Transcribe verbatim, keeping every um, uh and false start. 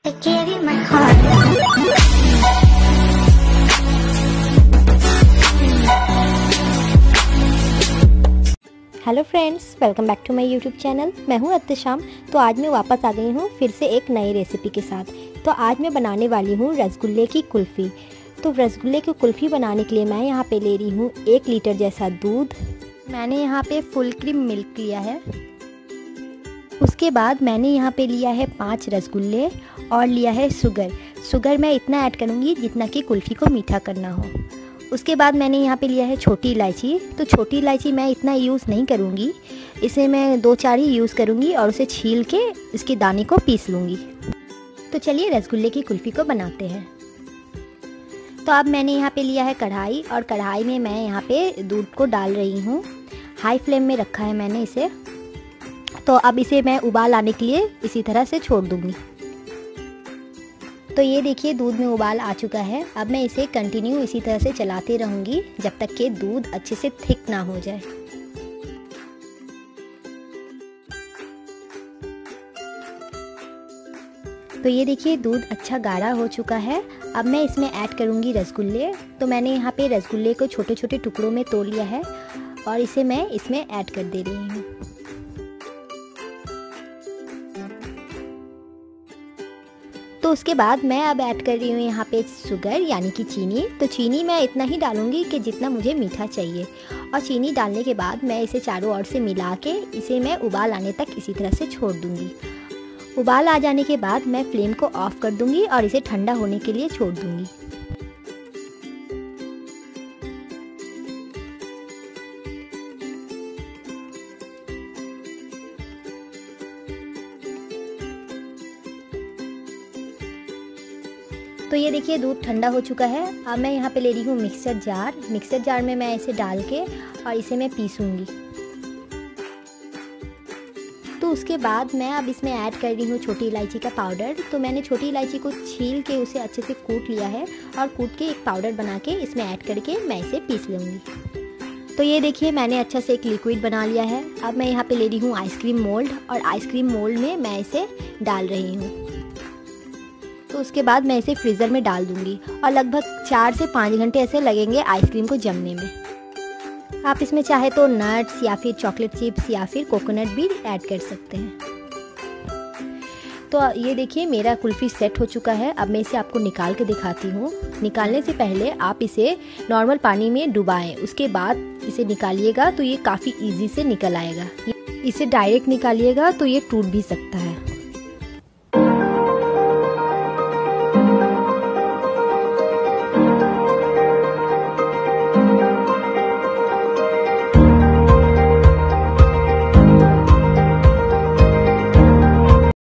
I gave you my heart. Hello friends, welcome back to my YouTube channel. मैं हूं अत्तशाम। तो आज मैं वापस आ गई हूं फिर से एक नई रेसिपी के साथ। तो आज मैं बनाने वाली हूं रसगुल्ले की कुल्फ़ी। तो रसगुल्ले की कुल्फ़ी बनाने के लिए मैं यहां पे ले रही हूं एक लीटर जैसा दूध। मैंने यहां पे फुल क्रीम मिल्क लिया है। उसके बाद मैंने यहाँ पे लिया है पाँच रसगुल्ले और लिया है शुगर। शुगर मैं इतना ऐड करूँगी जितना कि कुल्फ़ी को मीठा करना हो। उसके बाद मैंने यहाँ पे लिया है छोटी इलायची। तो छोटी इलायची मैं इतना यूज़ नहीं करूँगी, इसे मैं दो चार ही यूज़ करूँगी और उसे छील के इसके दाने को पीस लूँगी। तो चलिए रसगुल्ले की कुल्फ़ी को बनाते हैं। तो अब मैंने यहाँ पे लिया है कढ़ाई और कढ़ाई में मैं यहाँ पे दूध को डाल रही हूँ। हाई फ्लेम में रखा है मैंने इसे। तो अब इसे मैं उबाल आने के लिए इसी तरह से छोड़ दूँगी। तो ये देखिए दूध में उबाल आ चुका है। अब मैं इसे कंटिन्यू इसी तरह से चलाते रहूँगी जब तक कि दूध अच्छे से थिक ना हो जाए। तो ये देखिए दूध अच्छा गाढ़ा हो चुका है। अब मैं इसमें ऐड करूँगी रसगुल्ले। तो मैंने यहाँ पे रसगुल्ले को छोटे छोटे टुकड़ों में तोड़ लिया है और इसे मैं इसमें ऐड कर दे रही हूँ। तो उसके बाद मैं अब ऐड कर रही हूँ यहाँ पे शुगर यानी कि चीनी। तो चीनी मैं इतना ही डालूँगी कि जितना मुझे मीठा चाहिए। और चीनी डालने के बाद मैं इसे चारों ओर से मिला के इसे मैं उबाल आने तक इसी तरह से छोड़ दूँगी। उबाल आ जाने के बाद मैं फ्लेम को ऑफ कर दूँगी और इसे ठंडा होने के लिए छोड़ दूँगी। तो ये देखिए दूध ठंडा हो चुका है। अब मैं यहाँ पे ले रही हूँ मिक्सर जार। मिक्सर जार में मैं इसे डाल के और इसे मैं पीसूँगी। तो उसके बाद मैं अब इसमें ऐड कर रही हूँ छोटी इलायची का पाउडर। तो मैंने छोटी इलायची को छील के उसे अच्छे से कूट लिया है और कूट के एक पाउडर बना के इसमें ऐड करके मैं इसे पीस लूँगी। तो ये देखिए मैंने अच्छा से एक लिक्विड बना लिया है। अब मैं यहाँ पे ले रही हूँ आइसक्रीम मोल्ड और आइसक्रीम मोल्ड में मैं इसे डाल रही हूँ। तो उसके बाद मैं इसे फ्रीज़र में डाल दूंगी और लगभग चार से पाँच घंटे ऐसे लगेंगे आइसक्रीम को जमने में। आप इसमें चाहे तो नट्स या फिर चॉकलेट चिप्स या फिर कोकोनट भी ऐड कर सकते हैं। तो ये देखिए मेरा कुल्फ़ी सेट हो चुका है। अब मैं इसे आपको निकाल के दिखाती हूँ। निकालने से पहले आप इसे नॉर्मल पानी में डुबाएं, उसके बाद इसे निकालिएगा तो ये काफ़ी ईजी से निकल आएगा। इसे डायरेक्ट निकालिएगा तो ये टूट भी सकता है।